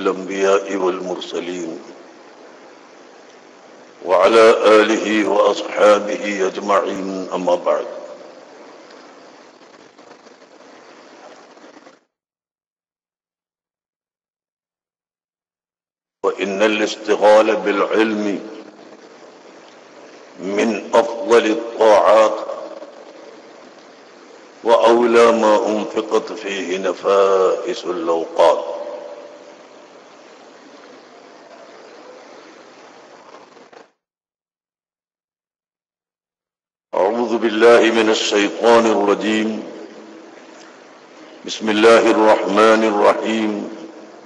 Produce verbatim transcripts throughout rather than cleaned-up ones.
الأنبياء والمرسلين وعلى آله وأصحابه أجمعين، أما بعد. وإن الاشتغال بالعلم من أفضل الطاعات وأولى ما أنفقت فيه نفائس الأوقات. أعوذ بالله من الشيطان الرجيم. بسم الله الرحمن الرحيم.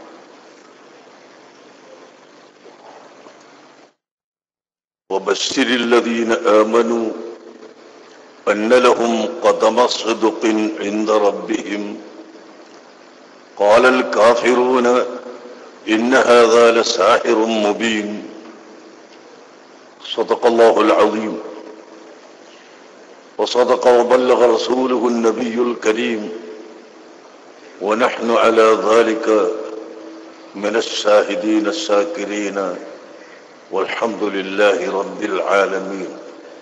وبشر الذين آمنوا أن لهم قدم صدق عند ربهم قال الكافرون إن هذا لساحر مبين. صدق الله العظيم وصدق وبلغ رسوله النبي الكريم، ونحن على ذلك من الشاهدين الشاكرين، والحمد لله رب العالمين.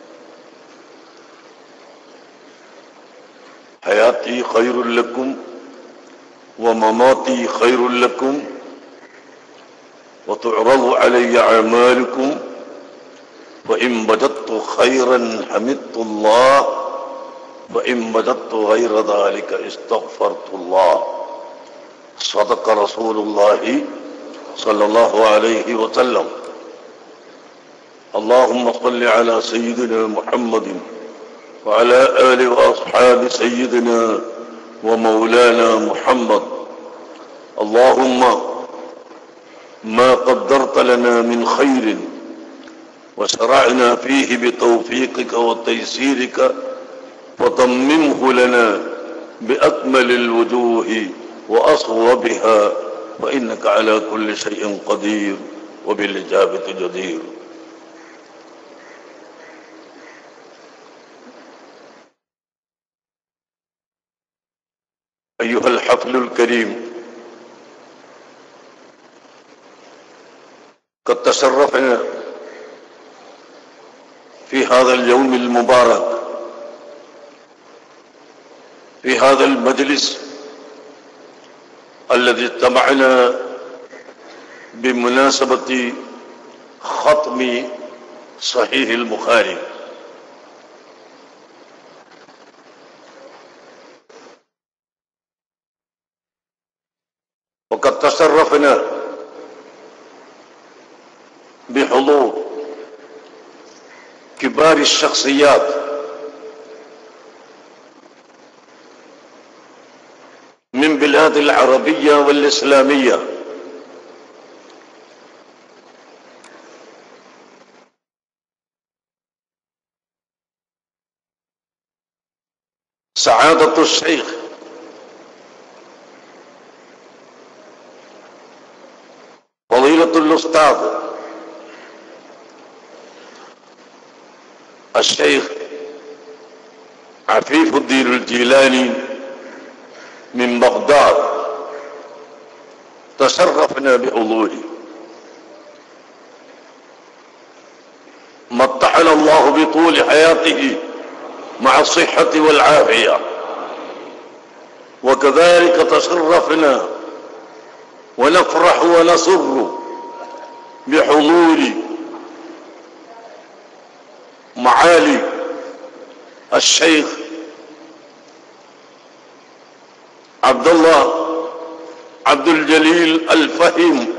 حياتي خير لكم ومماتي خير لكم، وتعرض علي أعمالكم، وإن وجدت خيرا حمدت الله، وإن وجدت غير ذلك استغفرت الله. صدق رسول الله صلى الله عليه وسلم. اللهم صل على سيدنا محمد وعلى آله وأصحاب سيدنا ومولانا محمد. اللهم ما قدرت لنا من خير وشرعنا فيه بتوفيقك وتيسيرك وتممه لنا بأكمل الوجوه وأصوبها، وإنك على كل شيء قدير وبالإجابة جدير. أيها الحفل الكريم، قد تشرفنا في هذا اليوم المبارك في هذا المجلس الذي اجتمعنا بمناسبة ختم صحيح البخاري. وقد تشرفنا بحضور كبار الشخصيات من بلاد العربية والإسلامية، سعادة الشيخ فضيلة الأستاذ الشيخ عفيف الدين الجيلاني من بغداد، تشرفنا بحضوره. متعنا الله بطول حياته مع الصحة والعافية، وكذلك تشرفنا ونفرح ونسر بحضور معالي الشيخ عبد الله عبد الجليل الفهيم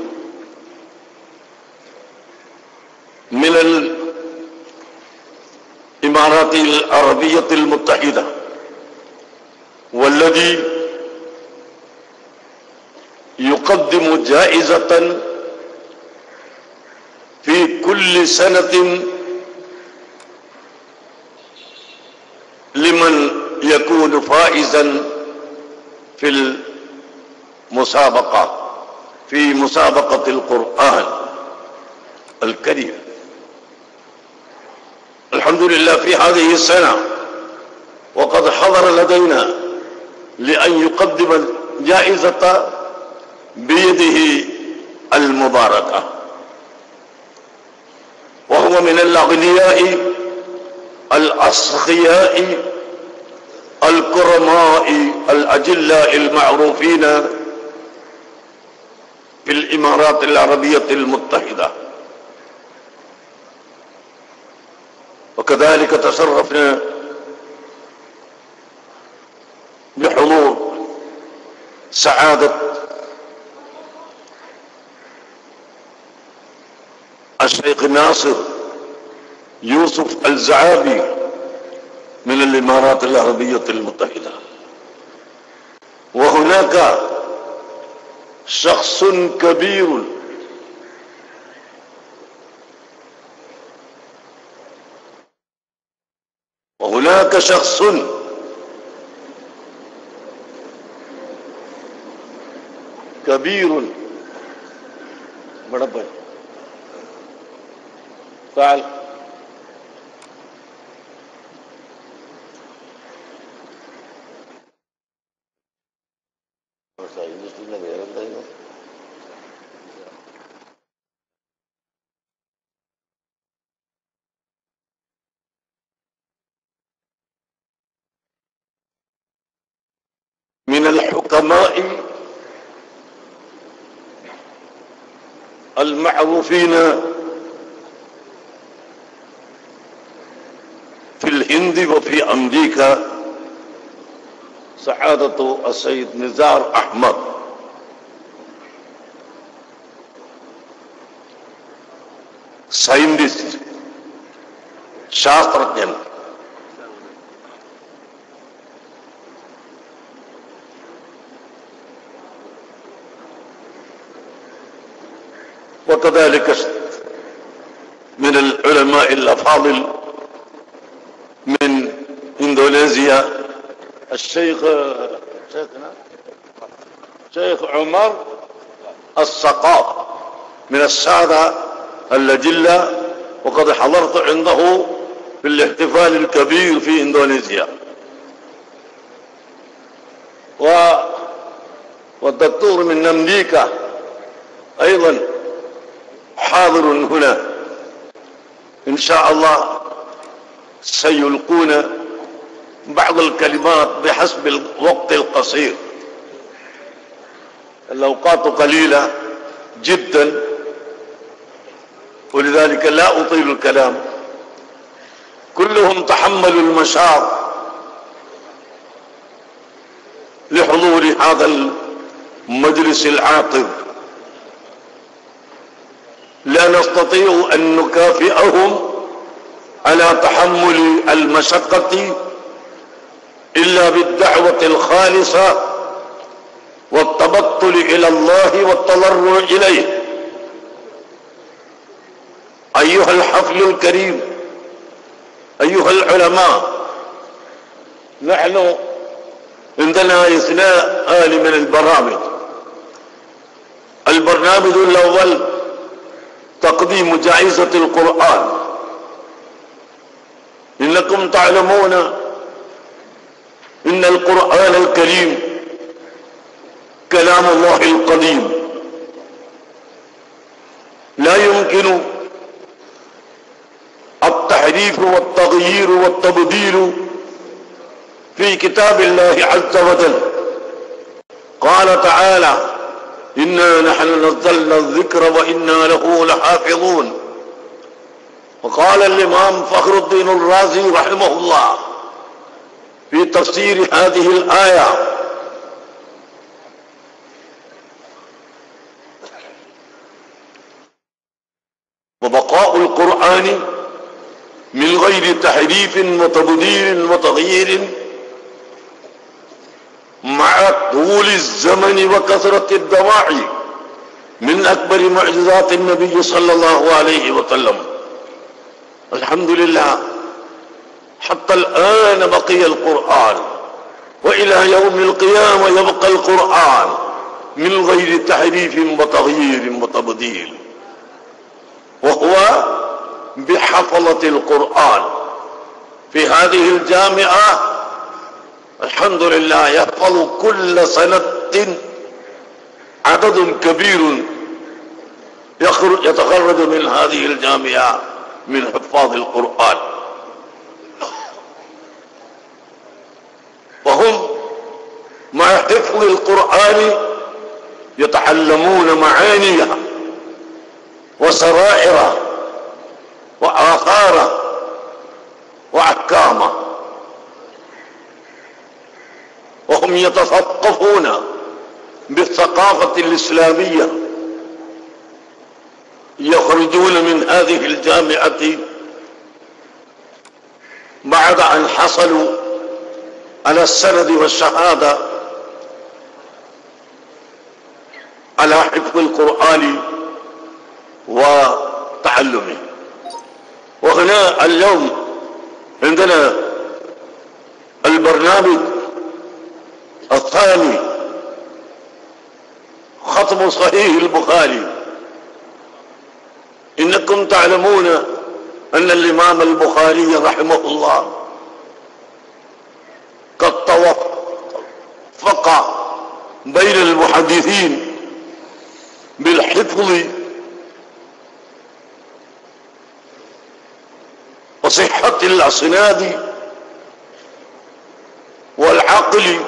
من الإمارات العربية المتحدة، والذي يقدم جائزة في كل سنة لمن يكون فائزا في المسابقة في مسابقة القرآن الكريم. الحمد لله في هذه السنة وقد حضر لدينا لأن يقدم الجائزة بيده المباركة، وهو من الأغنياء الأسخياء الكرماء الأجلاء المعروفين في الإمارات العربية المتحدة. وكذلك تشرفنا بحضور سعادة الشيخ ناصر يوسف الزعابي من الإمارات العربية المتحدة. وهناك شخص كبير وهناك شخص كبير بڑا بھائی تعال من الحكماء المعروفين في الهند وفي أمريكا سعادة السيد نزار أحمد، scientist शास्त्रज्ञ وكذلك من العلماء الأفاضل من إندونيسيا الشيخ شيخنا شيخ عمر السقاف من السادة الأجلة، وقد حضرت عنده في الاحتفال الكبير في إندونيسيا. والدكتور من أمريكا أيضا حاضر هنا، إن شاء الله سيلقون بعض الكلمات بحسب الوقت القصير، الأوقات قليلة جدا، ولذلك لا أطيل الكلام. كلهم تحملوا المشاق لحضور هذا المجلس العاطر، لا نستطيع أن نكافئهم على تحمل المشقة إلا بالدعوة الخالصة والتبطل إلى الله والتضرع إليه. أيها الحفل الكريم، أيها العلماء، نحن عندنا اثنان من البرامج. البرنامج الأول تقديم جائزة القرآن. إنكم تعلمون إن القرآن الكريم كلام الله القديم، لا يمكن التحريف والتغيير والتبديل في كتاب الله عز وجل. قال تعالى: إنا نحن نزلنا الذكر وإنا له لحافظون. وقال الإمام فخر الدين الرازي رحمه الله في تفسير هذه الآية: وبقاء القرآن من غير تحريف وتبديل وتغيير مع طول الزمن وكثرة الدواعي من أكبر معجزات النبي صلى الله عليه وسلم. الحمد لله، حتى الآن بقي القرآن، وإلى يوم القيامة يبقى القرآن من غير تحريف وتغيير وتبديل، وهو بحفظة القرآن في هذه الجامعة. الحمد لله يحفظ كل سنة عدد كبير يتخرج من هذه الجامعة من حفاظ القرآن، وهم مع حفظ القرآن يتعلمون معانيه وسرائره وآثاره وأحكامه، وهم يتثقفون بالثقافة الإسلامية. يخرجون من هذه الجامعة بعد أن حصلوا على السند والشهادة على حفظ القرآن وتعلمه. وهنا اليوم عندنا البرنامج الثاني ختم صحيح البخاري. إنكم تعلمون أن الإمام البخاري رحمه الله قد توفق بين المحدثين بالحفظ وصحة الأسناد والعقل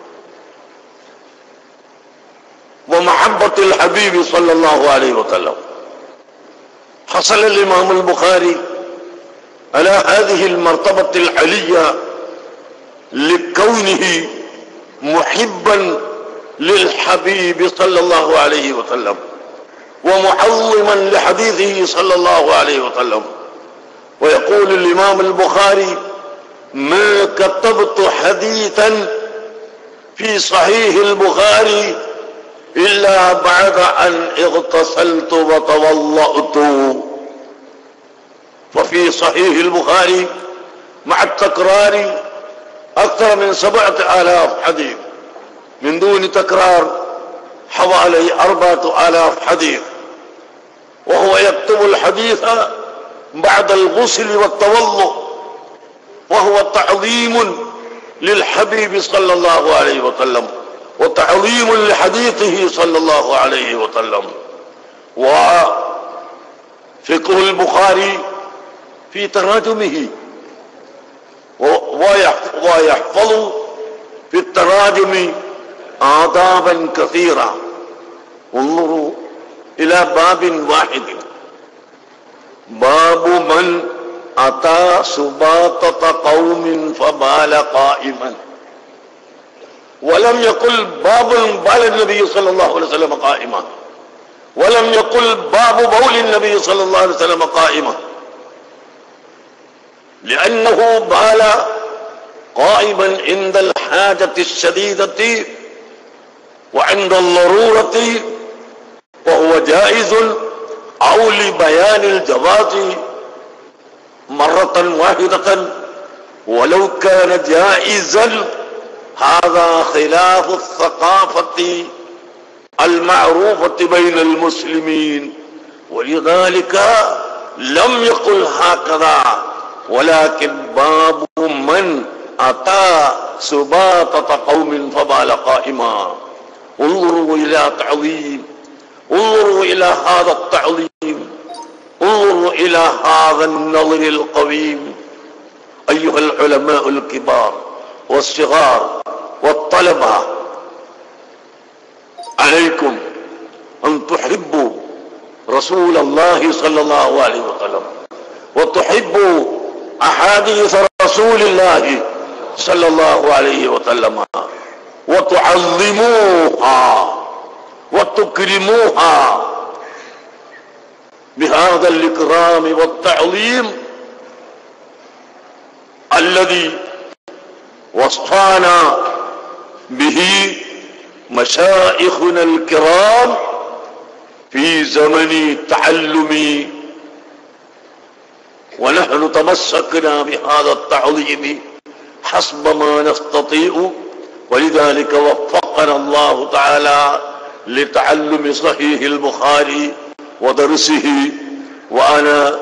ومحبة الحبيب صلى الله عليه وسلم. حصل الإمام البخاري على هذه المرتبة العلية لكونه محبا للحبيب صلى الله عليه وسلم ومعظما لحديثه صلى الله عليه وسلم. ويقول الإمام البخاري: ما كتبت حديثا في صحيح البخاري إلا بعد أن اغتسلت وتوضأت. ففي صحيح البخاري مع التكرار أكثر من سبعة آلاف حديث، من دون تكرار حوالي أربعة آلاف حديث، وهو يكتب الحديث بعد الغسل والتوضؤ، وهو تعظيم للحبيب صلى الله عليه وسلم وتعظيم لحديثه صلى الله عليه وسلم. وفقه البخاري في تراجمه، ويحفظ في التراجم آدابا كثيرة. انظروا إلى باب واحد، باب من أتى سباطة قوم فبال قائما، ولم يقل باب بال النبي صلى الله عليه وسلم قائما، ولم يقل باب بول النبي صلى الله عليه وسلم قائما، لأنه بال قائما عند الحاجة الشديدة وعند الضرورة، وهو جائز، أو لبيان الجواز مرة واحدة ولو كان جائزا. هذا خلاف الثقافة المعروفة بين المسلمين، ولذلك لم يقل هكذا، ولكن باب من أتى سباطة قوم فبال قائما. انظروا إلى تعظيم، انظروا إلى هذا التعظيم، انظروا إلى هذا النظر القويم. أيها العلماء الكبار والصغار والطلبة، عليكم أن تحبوا رسول الله صلى الله عليه وسلم، وتحبوا أحاديث رسول الله صلى الله عليه وسلم، وتعظموها وتكرموها بهذا الإكرام والتعظيم الذي وصانا به مشايخنا الكرام في زمن التعلم، ونحن تمسكنا بهذا التعظيم حسب ما نستطيع، ولذلك وفقنا الله تعالى لتعلم صحيح البخاري ودرسه. وأنا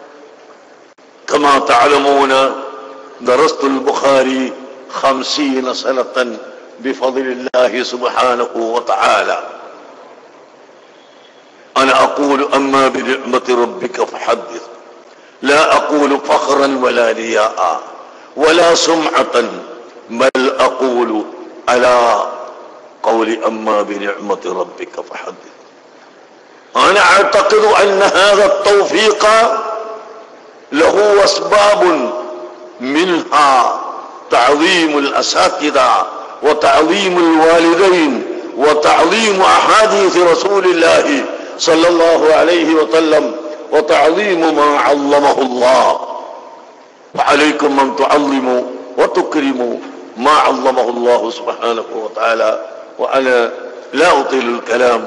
كما تعلمون درست البخاري خمسين سنة بفضل الله سبحانه وتعالى. أنا وأنا أقول أما بنعمة ربك فحدث لا أقول فخرا ولا رياء ولا سمعة بل أقول على قول أما بنعمة ربك فحدث. أنا أعتقد أن هذا التوفيق له أسباب منها تعظيم الأساتذة وتعظيم الوالدين وتعظيم أحاديث رسول الله صلى الله عليه وسلم وتعظيم ما علمه الله. وعليكم أن تعظموا وتكرموا ما علمه الله سبحانه وتعالى. وأنا لا أطيل الكلام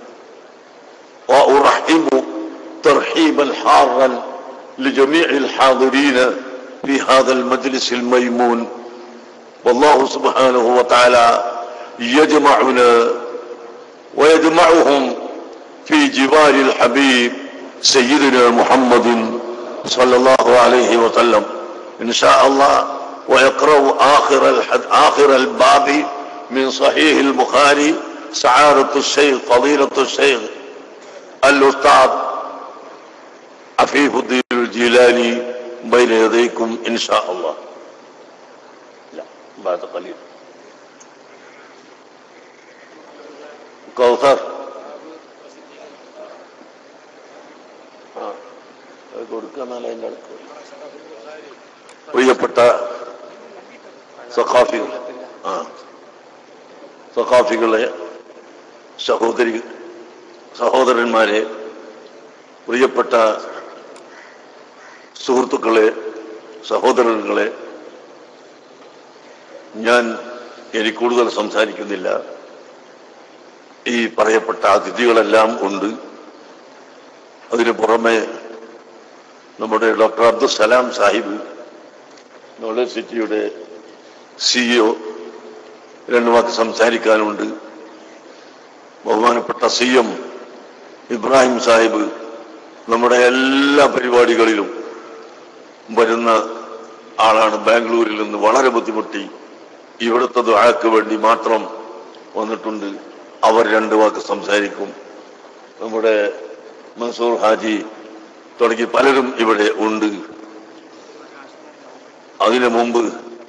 وأرحب ترحيبا حارا لجميع الحاضرين في هذا المجلس الميمون. والله سبحانه وتعالى يجمعنا ويجمعهم في جوار الحبيب سيدنا محمد صلى الله عليه وسلم إن شاء الله. ويقرأ آخر آخر الباب من صحيح البخاري سعادة الشيخ فضيلة الشيخ الأستاذ عفيف الدين الجيلاني بين يديكم إن شاء الله. لا بعد قليل. കൗസർ കൊടുക്കാന്നാലേ എൻ്റെ അടുത്ത് പ്രിയപ്പെട്ട സഖാഫികൾ ആ സഖാഫികളെ സഹോദരി സഹോദരന്മാരെ പ്രിയപ്പെട്ട സുഹൃത്തുക്കളെ സഹോദരങ്ങളെ, ഞാൻ ഇനി കൂടുതൽ സംസാരിക്കുന്നില്ല. ഈ പറയപ്പെട്ട അതിഥികളെല്ലാം ഉണ്ട്. അതിനു പുറമെ നമ്മുടെ ഡോക്ടർ അബ്ദുസലാം സാഹിബ് നോളജ് സിറ്റിയുടെ സിഇഒ രണ്ടു വാക്ക് സംസാരിക്കാനുണ്ട്. ബഹുമാനപ്പെട്ട സി എം ഇബ്രാഹിം സാഹിബ് നമ്മുടെ എല്ലാ പരിപാടികളിലും വരുന്ന ആളാണ്. ബാംഗ്ലൂരിൽ നിന്ന് വളരെ ബുദ്ധിമുട്ടി ഇവിടുത്തെ ദുആക്ക് വേണ്ടി മാത്രം വന്നിട്ടുണ്ട്. അവർ രണ്ടു വാക്ക് സംസാരിക്കും. നമ്മുടെ മൻസൂർ ഹാജി തുടങ്ങി പലരും ഇവിടെ ഉണ്ട്. അതിനു മുമ്പ്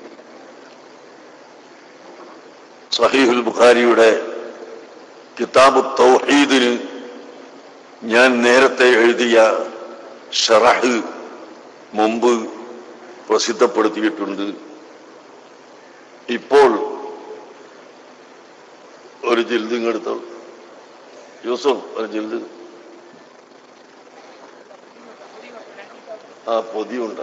സഹീഹുൽ ബുഖാരിയുടെ കിതാബ് തൗഹീദിന് ഞാൻ നേരത്തെ എഴുതിയ ഷറഹ് മുമ്പ് പ്രസിദ്ധപ്പെടുത്തിയിട്ടുണ്ട്. ഇപ്പോൾ ഒരു ജിൽദ് ഇങ്ങെടുത്തോളൂ യൂസുഫ്, ഒരു ജിൽദ്. ആ പൊതിയുണ്ട്.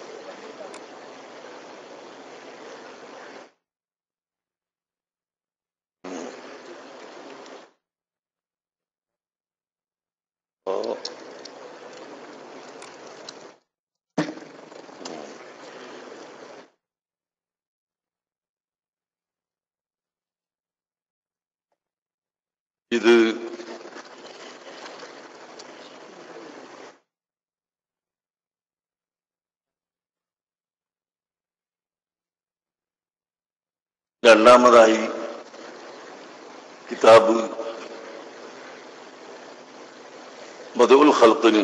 ഇത് രണ്ടാമതായി കിതാബ് ബദഉൽ ഖൽഖിന്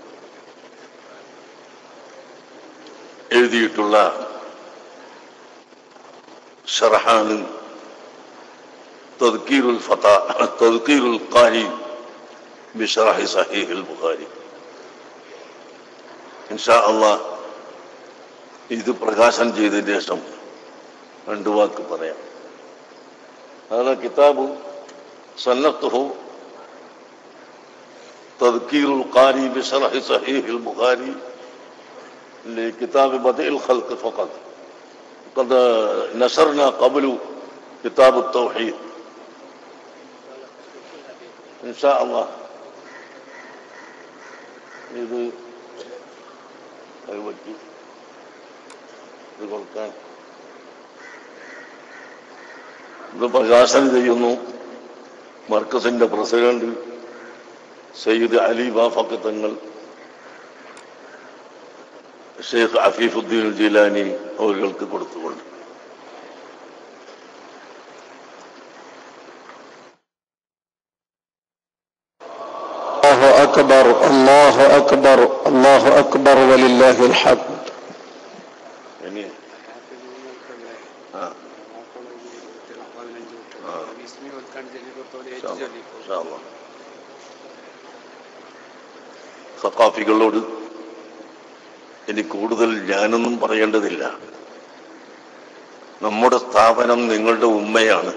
എഴുതിയിട്ടുള്ള ഷർഹാണ് തദ്കീറുൽ ഫതാ തദ്കീറുൽ ഖാരി ബിശറഹി സഹീഹുൽ ബുഖാരി. ഇൻഷാ അല്ലാഹ് ഇത് പ്രകാശനം ചെയ്തതിന് ശേഷം രണ്ടു വാക്ക് പറയാം. هذا كتاب صنفته تذكير القارئ بشرح صحيح البخاري لكتاب بدء الخلق فقط. قد نشرنا قبل كتاب التوحيد إن شاء الله. ഇത് ഇത് കൊടുക്കാൻ ഇത് പ്രകാശനം ചെയ്യുന്നു മർക്കസിന്റെ പ്രസിഡന്റ് സയ്യിദ് അലി ബാഫഖ് തങ്ങൾ, ഷെയ്ഖ് അഫീഫുദ്ദീൻ ജീലാനി അവർക്ക് കൊടുത്തുകൊണ്ട്. أكبر الله أكبر الله أكبر ولله الحمد. സഖാഫികളോട് ഇനി കൂടുതൽ ഞാനൊന്നും പറയേണ്ടതില്ല. നമ്മുടെ സ്ഥാപനം നിങ്ങളുടെ ഉമ്മയാണ്.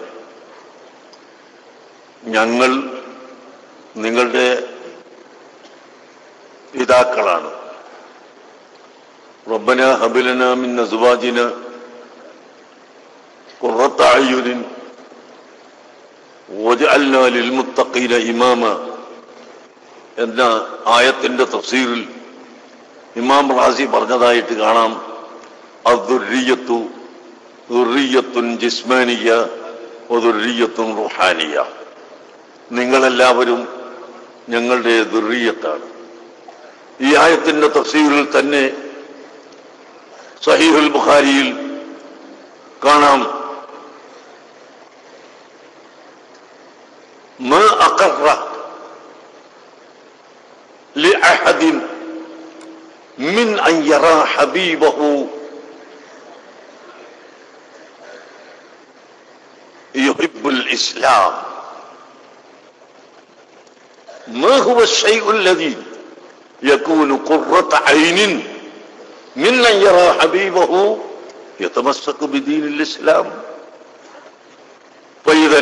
ഞങ്ങൾ നിങ്ങളുടെ പിതാക്കളാണ്. റബ്ബന ഹബ് ലനാ മിൻ അസ്വാജിന ഖുർറത അയ്യുനിൻ വജഅൽനാ ലിൽ മുത്തഖീന ഇമാമ എന്ന ആയത്തിന്റെ തഫ്സീറിൽ ഇമാം റാസി പറഞ്ഞതായിട്ട് കാണാം. അദ്ദുർരിയത്തു ദുർരിയത്തുൻ ജിസ്മാനിയ വദുർരിയത്തുൻ റുഹാനിയ. നിങ്ങളെല്ലാവരും ഞങ്ങളുടെ ദുർരിയത്താണ്. ഈ ആയത്തിന്റെ തഫ്സീറിൽ തന്നെ സഹീഹുൽ ബുഖാരിയിൽ കാണാം, മാ അഖറ ലിഅഹദിൻ മിൻ അൻ യറാ ഹബീബഹു യുഹിബ്ബുൽ ഇസ്ലാം. മാ ഹുവ അശ്ശൈഉ അല്ലദീ യകൂനു ഖുർറത ഐനിൻ മിൻ അൻ യറാ ഹബീബഹു യതമസ്സകു ബിദീനിൽ ഇസ്ലാം. ഫൈദൻ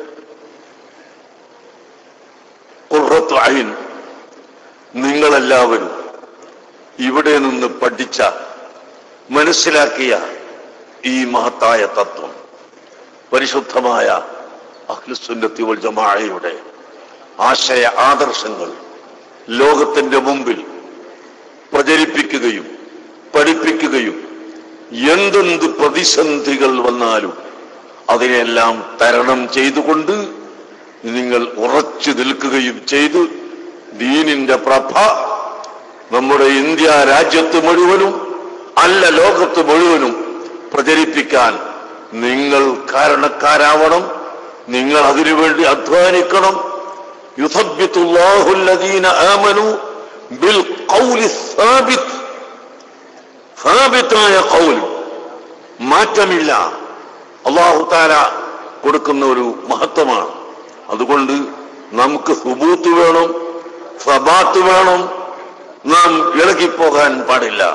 ഖുർറതു ഐൻ, നിങ്ങളെല്ലാവരും ഇവിടെ നിന്ന് പഠിച്ച മനസ്സിലാക്കിയ ഈ മഹത്തായ തത്വം പരിശുദ്ധമായ അഹ്ലുസുന്നത്തി വൽ ജമാഅയുടെ ആശയ ആദർശങ്ങൾ ലോകത്തിന്റെ മുമ്പിൽ പ്രചരിപ്പിക്കുകയും പഠിപ്പിക്കുകയും എന്തെന്ത് പ്രതിസന്ധികൾ വന്നാലും അതിനെല്ലാം തരണം ചെയ്തുകൊണ്ട് നിങ്ങൾ ഉറച്ചു നിൽക്കുകയും ചെയ്ത് ദീനിന്റെ പ്രഭ നമ്മുടെ ഇന്ത്യ രാജ്യത്ത് മുഴുവനും അല്ല ലോകത്ത് മുഴുവനും പ്രചരിപ്പിക്കാൻ നിങ്ങൾ കാരണക്കാരാവണം. നിങ്ങൾ അതിനുവേണ്ടി അധ്വാനിക്കണം. യുസബ്ബിതുല്ലാഹു അല്ലദീന ആമനു ബിൽ ഖൗലി സാബിത്. സാബിതായ ഖൗൽ, മാറ്റമില്ല, അല്ലാഹു തആല കൊടുക്കുന്ന ഒരു മഹത്വമാണ്. അതുകൊണ്ട് നമുക്ക് സുബൂത്ത് വേണം, സബാത്ത് വേണം. നാം ഇളകിപ്പോകാൻ പാടില്ല.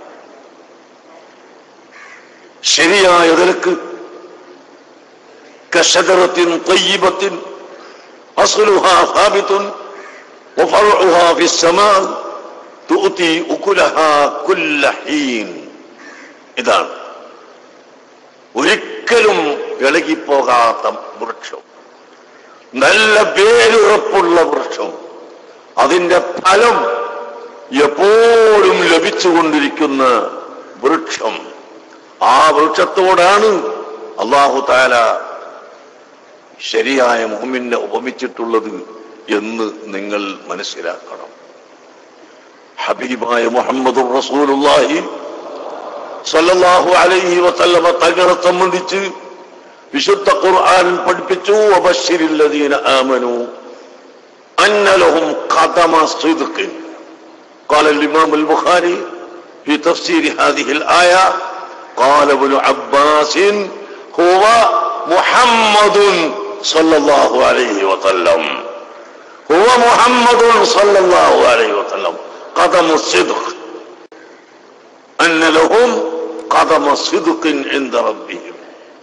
ശരിയായ നിലക്ക് കശദറത്തിൻ തയ്യിബത്തിൻ അസ്ലുഹാ സാബിതുൻ വഫർഉഹാ ഫിസ്സമാ തുഅതി ഉകുലഹാ കുല്ല ഹീൻ. ഇതാണ് ഒരിക്കലും ഇളകിപ്പോകാത്ത വൃക്ഷം, നല്ല വേരുറപ്പുള്ള വൃക്ഷം, അതിന്റെ ഫലം എപ്പോഴും ലഭിച്ചുകൊണ്ടിരിക്കുന്ന വൃക്ഷം. ആ വൃക്ഷത്തോടാണ് അല്ലാഹു തആല ശരിയായ മുഅ്മിനെ ഉപമിച്ചിട്ടുള്ളത് എന്ന് നിങ്ങൾ മനസ്സിലാക്കണം. ഹബീബായ മുഹമ്മദുർ റസൂലുള്ളാഹി സ്വല്ലല്ലാഹു അലൈഹി വസല്ലമ തങ്ങളെ സംബന്ധിച്ച് വിശുദ്ധ ഖുർആൻ പഠിപ്പിച്ചു, വബശ്ശിരിൽ ലദീന ആമനു അന്ന ലഹും ഖദമ സിദ്ഖിൻ. قال الإمام البخاري في تفسير هذه الآية قال ابن عباس هو محمد صلى الله عليه وسلم هو محمد صلى الله عليه وسلم قدم الصدق أن لهم قدم صدق عند ربهم.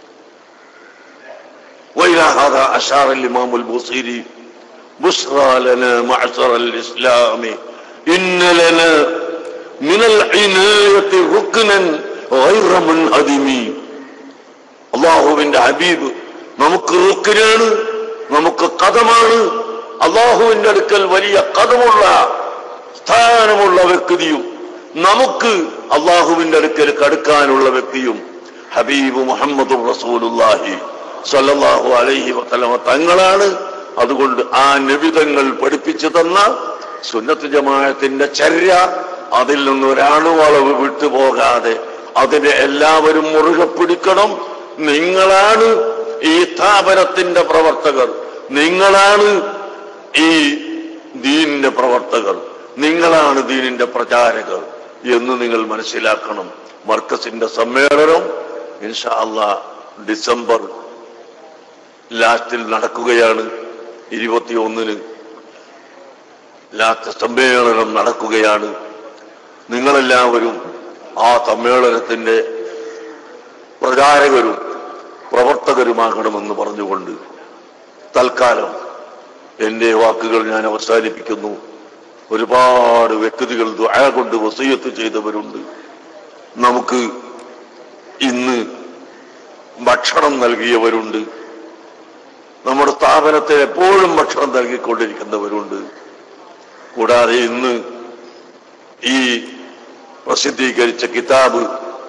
وإلى هذا أشار الإمام البوصيري بشرى لنا معشر الإسلام إن لنا من العناية ركنا غير منهدم. അള്ളാഹുവിന്റെ ഹബീബ് നമുക്ക് റുക്കിനാണ്, നമുക്ക് കദമാണ്. അള്ളാഹുവിന്റെ അടുക്കൽ വലിയ കദമുള്ള സ്ഥാനമുള്ള വ്യക്തിയും നമുക്ക് അള്ളാഹുവിന്റെ അടുക്കൽ കടുക്കാനുള്ള വ്യക്തിയും ഹബീബ് മുഹമ്മദുർ റസൂലുള്ളാഹി സ്വല്ലല്ലാഹു അലൈഹി വസല്ലമ തങ്ങളാണ്. അതുകൊണ്ട് ആ നബി തങ്ങൾ പഠിപ്പിച്ചു തന്ന സുന്നത്ത് ജമാഅത്തിന്റെ ചര്യ, അതിൽ നിന്നൊരാണുവളവ് വിട്ടുപോകാതെ അതിനെ എല്ലാവരും മുറുകെ പിടിക്കണം. നിങ്ങളാണ് ഈ സ്ഥാപനത്തിന്റെ പ്രവർത്തകർ, നിങ്ങളാണ് ഈ ദീനിന്റെ പ്രവർത്തകർ, നിങ്ങളാണ് ദീനിന്റെ പ്രചാരകർ എന്ന് നിങ്ങൾ മനസ്സിലാക്കണം. മർക്കസിന്റെ സമ്മേളനം ഇൻഷാ അല്ലാഹ് ഡിസംബർ ലാസ്റ്റിൽ നടക്കുകയാണ്. ഇരുപത്തി ഒന്നിന് ലാസ്റ്റ് സമ്മേളനം നടക്കുകയാണ്. നിങ്ങളെല്ലാവരും ആ സമ്മേളനത്തിന്റെ പ്രചാരകരും പ്രവർത്തകരുമാകണമെന്ന് പറഞ്ഞുകൊണ്ട് തൽക്കാലം എന്റെ വാക്കുകൾ ഞാൻ അവസാനിപ്പിക്കുന്നു. ഒരുപാട് വ്യക്തികൾ ദുആ കൊണ്ട് വസിയത്ത് ചെയ്തവരുണ്ട്. നമുക്ക് ഇന്ന് ഭക്ഷണം നൽകിയവരുണ്ട്. നമ്മുടെ സ്ഥാപനത്തെ എപ്പോഴും ഭക്ഷണം നൽകിക്കൊണ്ടിരിക്കുന്നവരുണ്ട്. കൂടാതെ ഇന്ന് ഈ പ്രസിദ്ധീകരിച്ച കിതാബ്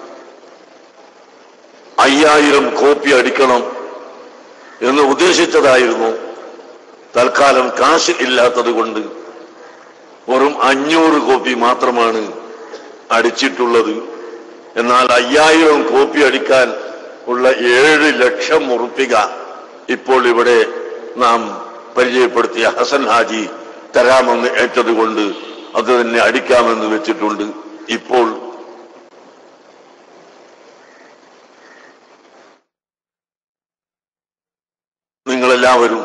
അയ്യായിരം കോപ്പി അടിക്കണം എന്ന് ഉദ്ദേശിച്ചതായിരുന്നു. തൽക്കാലം കാശ് ഇല്ലാത്തത് കൊണ്ട് വെറും അഞ്ഞൂറ് കോപ്പി മാത്രമാണ് അടിച്ചിട്ടുള്ളത്. എന്നാൽ അയ്യായിരം കോപ്പി അടിക്കാൻ ഉള്ള ഏഴ് ലക്ഷം ഉറുപ്പിക ഇപ്പോൾ ഇവിടെ നാം പരിചയപ്പെടുത്തിയ ഹസൻ ഹാജി തരാമെന്ന് ഏറ്റതുകൊണ്ട് അത് തന്നെ അടിക്കാമെന്ന് വെച്ചിട്ടുണ്ട്. ഇപ്പോൾ നിങ്ങളെല്ലാവരും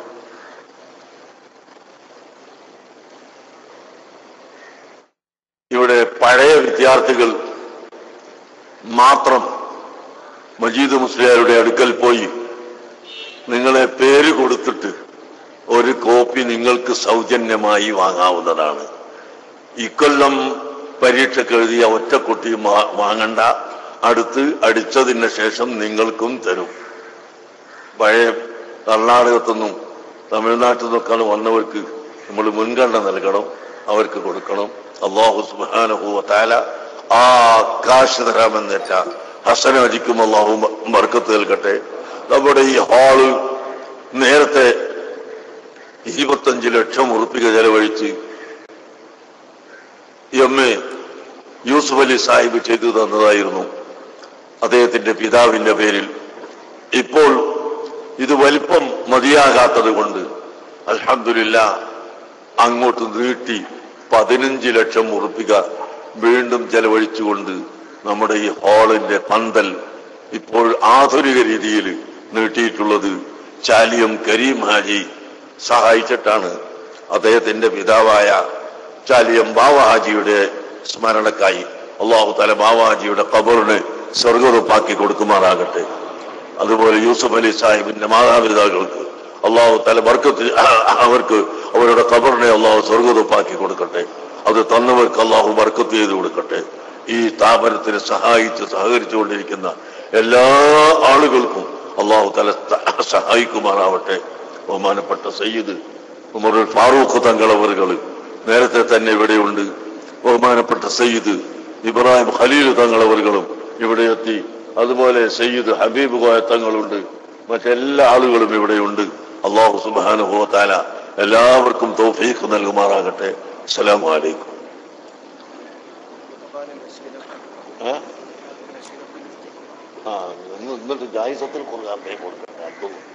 ഇവിടെ പഴയ വിദ്യാർത്ഥികൾ മാത്രം മജീദ് മുസ്ലിയാരുടെ അടുക്കൽ പോയി നിങ്ങളെ പേര് കൊടുത്തിട്ട് ഒരു കോപ്പി നിങ്ങൾക്ക് സൗജന്യമായി വാങ്ങാവുന്നതാണ്. ഇക്കൊല്ലം പരീക്ഷയ്ക്ക് എഴുതിയ ഒറ്റ കുട്ടിയും വാങ്ങണ്ട. അടുത്ത് അടിച്ചതിന് ശേഷം നിങ്ങൾക്കും തരും. പഴയ കർണാടകത്തുനിന്നും തമിഴ്നാട്ടിൽ നിന്നൊക്കെയാണ് വന്നവർക്ക് നമ്മൾ മുൻഗണന നൽകണം, അവർക്ക് കൊടുക്കണം. അല്ലാഹു സുബ്ഹാനഹു വ തആല ആ കാശ് തരാമെന്നേറ്റ ഹസൻ ഹാജിക്കും അല്ലാഹു ബർക്കത്ത് നൽകട്ടെ. നമ്മുടെ ഈ ഹാള് നേരത്തെ ഇരുപത്തഞ്ച് ലക്ഷം ഉറുപ്പിക ചെലവഴിച്ച് എം എ യൂസുഫ് അലി സാഹിബ് ചെയ്തു തന്നതായിരുന്നു അദ്ദേഹത്തിന്റെ പിതാവിന്റെ പേരിൽ. ഇപ്പോൾ ഇത് വലിപ്പം മതിയാകാത്തത് കൊണ്ട് അൽഹംദുലില്ലാഹ് അങ്ങോട്ട് നീട്ടി പതിനഞ്ച് ലക്ഷം ഉറുപ്പിക വീണ്ടും ചെലവഴിച്ചുകൊണ്ട് നമ്മുടെ ഈ ഹാളിന്റെ പന്തൽ ഇപ്പോൾ ആധുനിക രീതിയിൽ നീട്ടിയിട്ടുള്ളത് ചാലിയം കരീം ഹാജി സഹായിച്ചിട്ടാണ്. അദ്ദേഹത്തിന്റെ പിതാവായ ചാലിയം ബാവ ഹാജിയുടെ സ്മരണക്കായി അല്ലാഹു തആല ബാവ ഹാജിയുടെ ഖബറിനെ സ്വർഗ്ഗറുപ്പാക്കി കൊടുക്കുമാറാകട്ടെ. അതുപോലെ യൂസുഫ് അലി സാഹിബിന്റെ മാതാപിതാക്കൾക്ക് അല്ലാഹു തആല ബർക്കത്ത്, അവർക്ക് അവരുടെ ഖബറിനെ അല്ലാഹു സ്വർഗ്ഗറുപ്പാക്കി കൊടുക്കട്ടെ. അത് തന്നവർക്ക് അല്ലാഹു ബർക്കത്ത് ചെയ്ത് കൊടുക്കട്ടെ. ഈ സ്ഥാപനത്തിന് സഹായിച്ച് സഹകരിച്ചുകൊണ്ടിരിക്കുന്ന എല്ലാ ആളുകൾക്കും അല്ലാഹു തആല സഹായിക്കുമാറാവട്ടെ. ബഹുമാനപ്പെട്ട സയ്യിദ് ഉമറുൽ ഫാറൂഖ് തങ്ങളവറുകൾ നേരത്തെ തന്നെ ഇവിടെയുണ്ട്. ബഹുമാനപ്പെട്ട സയ്യിദ് ഇബ്രാഹിം ഖലീൽ തങ്ങളവറുകളും ഇവിടെ എത്തി. അതുപോലെ സയ്യിദ് ഹബീബ് കോയ തങ്ങളുണ്ട്. മറ്റെല്ലാ ആളുകളും ഇവിടെയുണ്ട്. അല്ലാഹു സുബ്ഹാനഹു വ തആല എല്ലാവർക്കും തൗഫീഖ് നൽകുമാറാകട്ടെ. അസ്സലാമു അലൈക്കും. ആ എന്നിട്ട് ജായിസത്തിൽ കൊടുക്കാൻ കൊടുക്കട്ടെ.